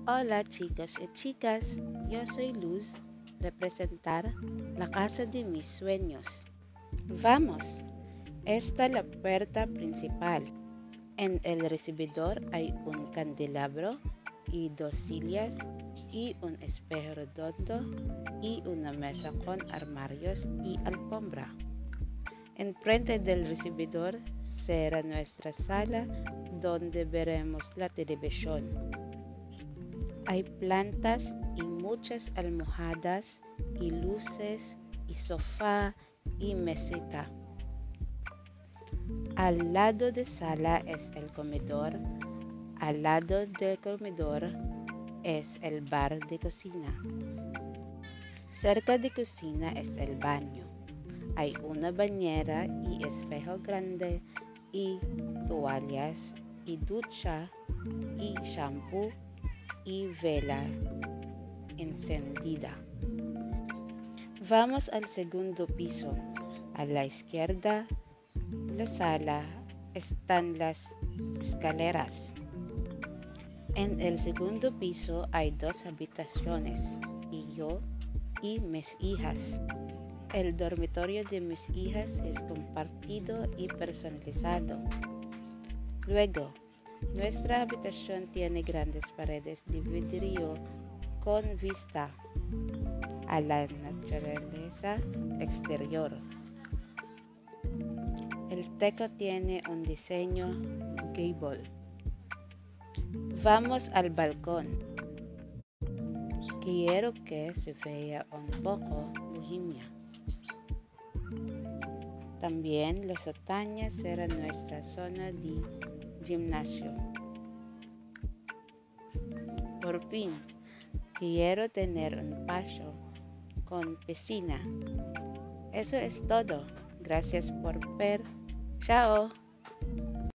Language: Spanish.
Hola chicos y chicas, yo soy Luz, representar la casa de mis sueños. Vamos, esta es la puerta principal. En el recibidor hay un candelabro y dos sillas y un espejo redondo y una mesa con armarios y alfombra. Enfrente del recibidor será nuestra sala donde veremos la televisión. Hay plantas y muchas almohadas y luces y sofá y mesita. Al lado de sala es el comedor. Al lado del comedor es el bar de cocina. Cerca de cocina es el baño. Hay una bañera y espejo grande y toallas y ducha y shampoo y vela encendida. Vamos al segundo piso. A la izquierda de la sala están las escaleras. En el segundo piso hay dos habitaciones y yo y mis hijas. El dormitorio de mis hijas es compartido y personalizado. Luego, nuestra habitación tiene grandes paredes de vidrio con vista a la naturaleza exterior. El techo tiene un diseño gable. Vamos al balcón. Quiero que se vea un poco bohemia. También la montaña será nuestra zona de gimnasio. Por fin, quiero tener un patio con piscina. Eso es todo. Gracias por ver. Chao.